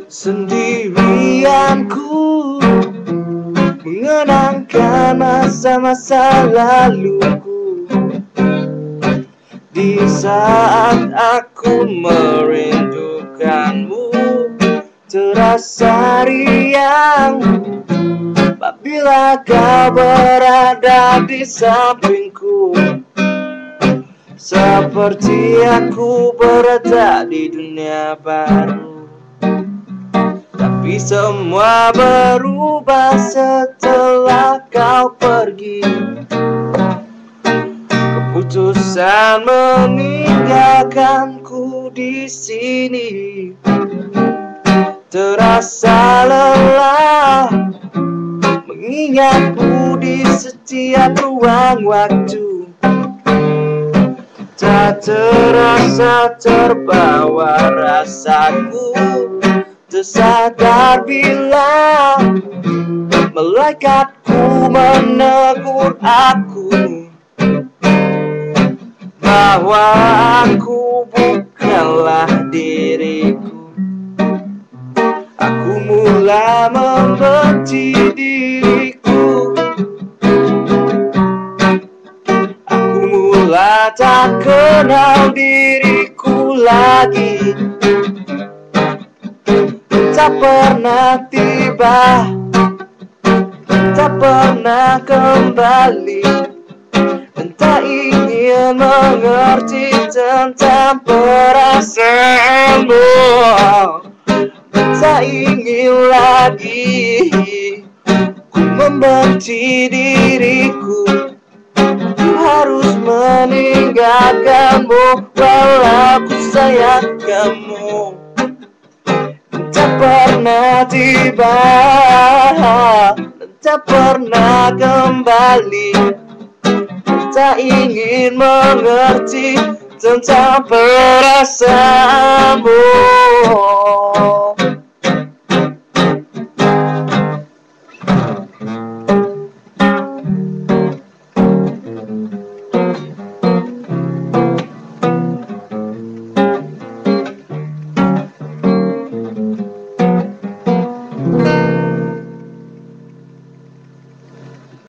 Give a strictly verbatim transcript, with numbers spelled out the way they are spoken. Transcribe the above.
Sendirianku mengenangkan masa-masa laluku. Di saat aku merindukanmu, terasa riang apabila kau berada di sampingku. Seperti aku berada di dunia baru. Tapi semua berubah setelah kau pergi. Keputusan meninggalkanku di sini terasa lelah, mengingatmu di setiap ruang waktu. Tak terasa terbawa rasaku, tersadar bila malaikatku menegur aku bahwa aku bukanlah diriku. Aku mulai membenci diriku. Aku mulai tak kenal diriku lagi. Tak pernah tiba, tak pernah kembali, dan tak ingin mengerti tentang perasaanmu. Tak ingin lagi ku membenci diriku. Ku harus meninggalkanmu walau ku sayang kamu. Tak pernah tiba dan tak pernah kembali, tak ingin mengerti tentang perasaanmu.